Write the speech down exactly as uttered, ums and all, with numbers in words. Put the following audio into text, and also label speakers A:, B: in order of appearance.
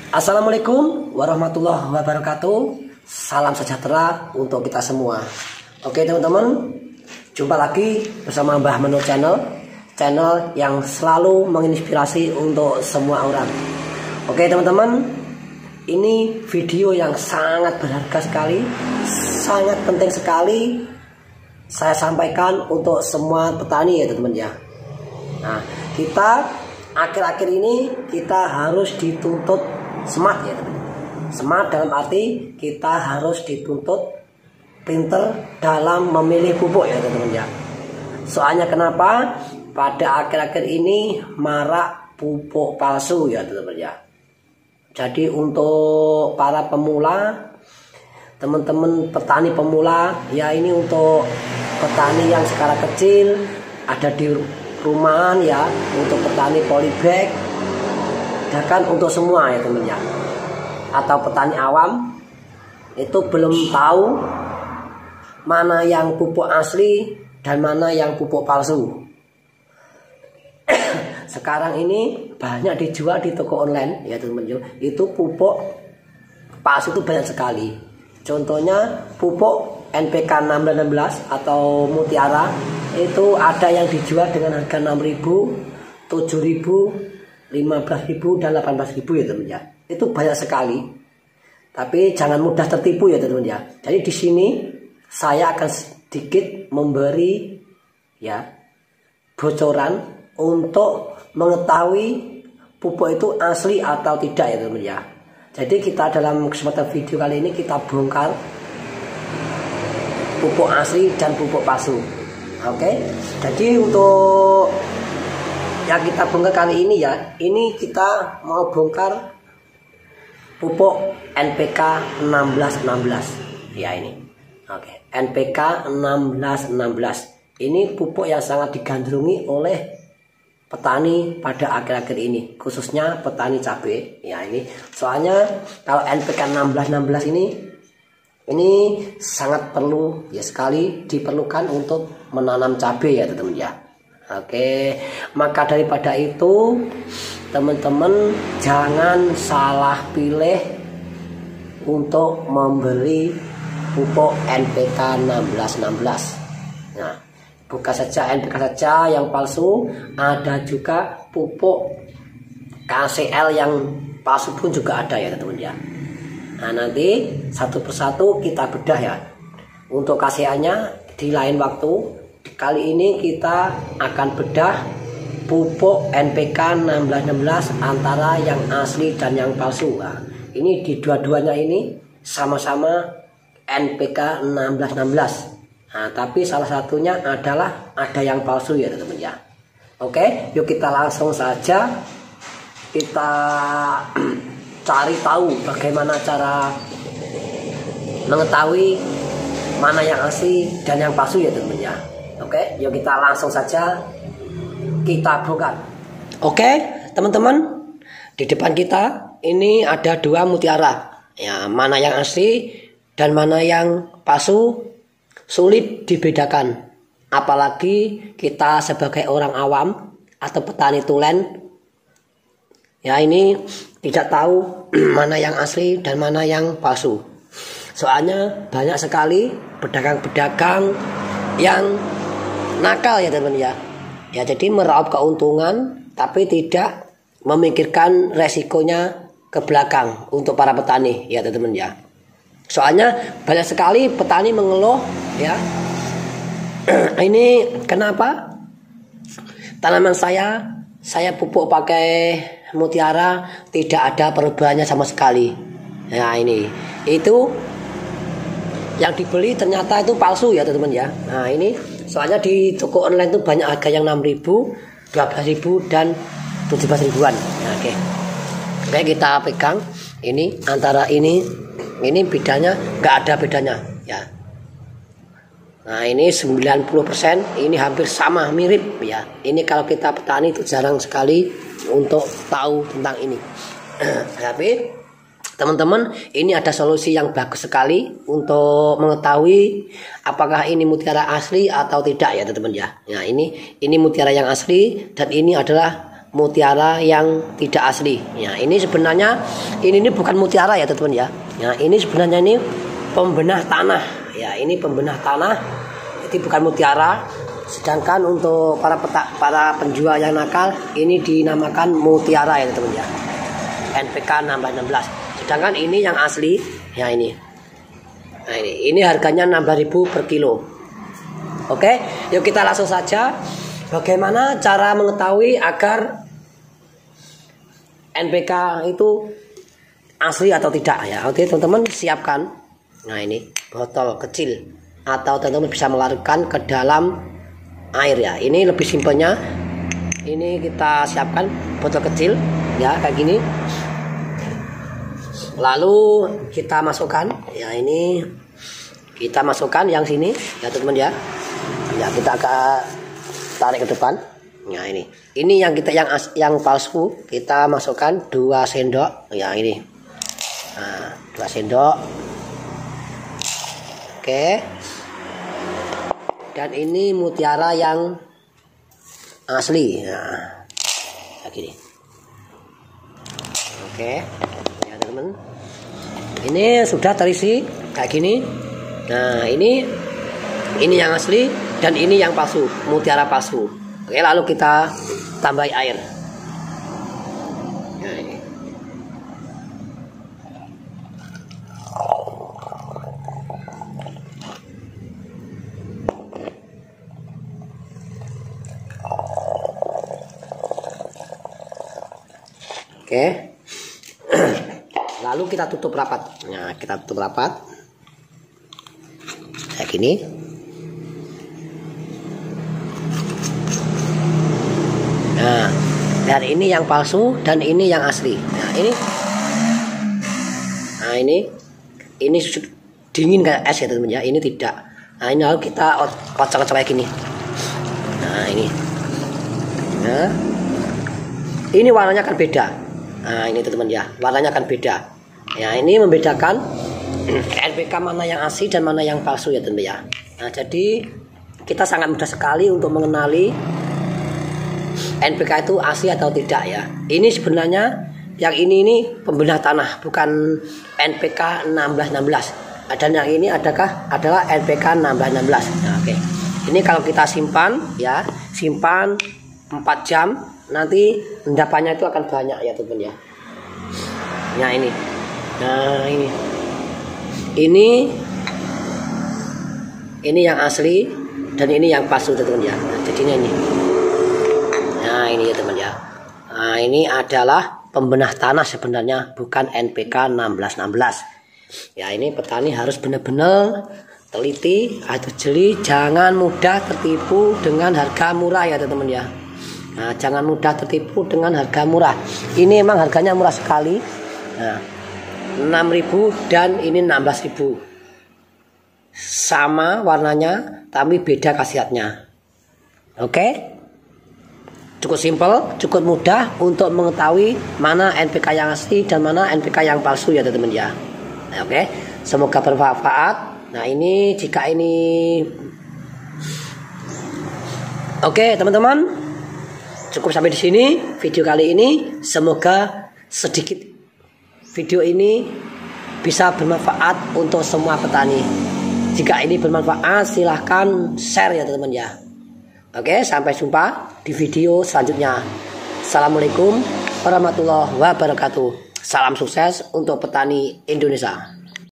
A: Assalamualaikum warahmatullahi wabarakatuh. Salam sejahtera untuk kita semua. Oke teman-teman, jumpa lagi bersama Mbah Menur Channel, channel yang selalu menginspirasi untuk semua orang. Oke teman-teman, ini video yang sangat berharga sekali, sangat penting sekali saya sampaikan untuk semua petani ya teman-teman ya. Nah, kita akhir-akhir ini kita harus dituntut smart ya teman-teman. Smart dalam arti kita harus dituntut pinter dalam memilih pupuk ya teman-teman ya. Soalnya kenapa? Pada akhir-akhir ini marak pupuk palsu ya teman-teman ya. Jadi untuk para pemula, teman-teman petani pemula ya, ini untuk petani yang skala kecil ada di rumahan ya, untuk petani polybag, bahkan untuk semua ya teman ya, atau petani awam itu belum tahu mana yang pupuk asli dan mana yang pupuk palsu. Sekarang ini banyak dijual di toko online ya teman-teman, itu pupuk palsu itu banyak sekali. Contohnya pupuk N P K enam belas enam belas atau Mutiara itu ada yang dijual dengan harga enam ribu, tujuh ribu, lima belas ribu dan delapan belas ribu ya teman ya. Itu banyak sekali. Tapi jangan mudah tertipu ya teman ya. Jadi di sini saya akan sedikit memberi ya bocoran untuk mengetahui pupuk itu asli atau tidak ya teman ya. Jadi kita dalam kesempatan video kali ini kita bongkar pupuk asli dan pupuk palsu. Oke. Jadi untuk yang kita bongkar kali ini ya, ini kita mau bongkar pupuk N P K enam belas enam belas ya ini. Oke, N P K enam belas enam belas. Ini pupuk yang sangat digandrungi oleh petani pada akhir-akhir ini, khususnya petani cabai ya ini. Soalnya kalau N P K enam belas enam belas ini ini sangat perlu ya sekali diperlukan untuk menanam cabai ya teman-teman ya. Oke, maka daripada itu teman-teman jangan salah pilih untuk membeli pupuk N P K enam belas enam belas. Nah, bukan saja N P K saja yang palsu, ada juga pupuk K C L yang palsu pun juga ada ya teman-teman ya. Nah, nanti satu persatu kita bedah ya. Untuk K C L-nya di lain waktu. Kali ini kita akan bedah pupuk N P K enam belas enam belas antara yang asli dan yang palsu. Nah, ini di dua-duanya ini sama-sama N P K enam belas enam belas. Nah, tapi salah satunya adalah ada yang palsu ya teman-teman ya. Oke, yuk kita langsung saja kita cari tahu bagaimana cara mengetahui mana yang asli dan yang palsu ya teman-teman ya. Oke, yuk kita langsung saja kita bongkar. Oke, teman-teman, di depan kita ini ada dua mutiara. Ya, mana yang asli dan mana yang palsu sulit dibedakan. Apalagi kita sebagai orang awam atau petani tulen, ya ini tidak tahu mana yang asli dan mana yang palsu. Soalnya banyak sekali pedagang-pedagang yang nakal ya teman-teman ya. Ya, jadi meraup keuntungan tapi tidak memikirkan resikonya ke belakang untuk para petani ya teman-teman ya. Soalnya banyak sekali petani mengeluh ya. Ini kenapa tanaman saya saya pupuk pakai Mutiara tidak ada perubahannya sama sekali. Nah, ini itu yang dibeli ternyata itu palsu ya teman-teman ya. Nah, ini soalnya di toko online itu banyak harga yang enam ribu, dua belas ribu dan tujuh belas ribuan. Nah, oke. Oke, kita pegang ini antara ini ini bedanya nggak ada bedanya ya. Nah, ini sembilan puluh persen ini hampir sama mirip ya. Ini kalau kita petani itu jarang sekali untuk tahu tentang ini. Tapi teman-teman, ini ada solusi yang bagus sekali untuk mengetahui apakah ini mutiara asli atau tidak ya teman-teman ya. Nah, ini ini mutiara yang asli dan ini adalah mutiara yang tidak asli. Ya, ini sebenarnya ini, ini bukan mutiara ya teman-teman ya. Ya, ini sebenarnya ini pembenah tanah. Ya, ini pembenah tanah. Jadi bukan mutiara. Sedangkan untuk para petak, para penjual yang nakal ini dinamakan mutiara ya teman-teman ya. N P K enam belas enam belas. Sedangkan ini yang asli, ya ini. Nah, ini ini harganya enam belas ribu per kilo. Oke, yuk kita langsung saja. Bagaimana cara mengetahui agar N P K itu asli atau tidak ya? Oke, teman-teman siapkan. Nah, ini botol kecil atau teman-teman bisa melarutkan ke dalam air ya. Ini lebih simpelnya. Ini kita siapkan botol kecil ya kayak gini. Lalu kita masukkan ya, ini kita masukkan yang sini ya teman-teman ya. Ya, kita agak tarik ke depan. Nah, ini. Ini yang kita yang as, yang palsu, kita masukkan dua sendok. Ya, ini. Nah, dua sendok. Oke. Dan ini mutiara yang asli. Nah, kayak gini. Oke. Ya, teman-teman. Ini sudah terisi kayak gini. Nah, ini ini yang asli dan ini yang palsu, mutiara palsu. Oke, lalu kita tambahi air. Nah, ini. Oke. Lalu kita tutup rapat. Nah, kita tutup rapat. Kayak gini. Nah, dan ini yang palsu dan ini yang asli. Nah, ini. Nah, ini ini dingin kayak es ya teman-teman ya. Ini tidak. Nah, ini lalu kita kocok-kocok kayak gini. Nah, ini. Nah. Ini warnanya akan beda. Nah, ini teman-teman ya. Warnanya akan beda. Ya, ini membedakan N P K mana yang asli dan mana yang palsu ya teman-teman ya. Nah, jadi kita sangat mudah sekali untuk mengenali N P K itu asli atau tidak ya. Ini sebenarnya yang ini ini pembenah tanah, bukan N P K enam belas enam belas. Dan yang ini adakah adalah N P K enam belas enam belas. Nah, oke. Ini kalau kita simpan ya, simpan empat jam, nanti endapannya itu akan banyak ya teman-teman ya. Nah, ini. Nah, ini. Ini ini yang asli dan ini yang palsu teman-teman ya. Nah, jadinya ini. Nah, ini ya teman ya. Nah, ini adalah pembenah tanah sebenarnya, bukan N P K enam belas enam belas. Ya, ini petani harus benar-benar teliti atau jeli, jangan mudah tertipu dengan harga murah ya teman-teman ya. Nah, jangan mudah tertipu dengan harga murah. Ini emang harganya murah sekali. Nah, enam ribu dan ini enam belas ribu. Sama warnanya tapi beda khasiatnya. Oke? Cukup simpel, cukup mudah untuk mengetahui mana N P K yang asli dan mana N P K yang palsu ya teman-teman ya. Nah, oke, semoga bermanfaat. Nah, ini jika ini oke teman-teman, cukup sampai di sini video kali ini. Semoga sedikit video ini bisa bermanfaat untuk semua petani. Jika ini bermanfaat, silahkan share ya teman-teman ya. Oke, sampai jumpa di video selanjutnya. Assalamualaikum warahmatullahi wabarakatuh. Salam sukses untuk petani Indonesia.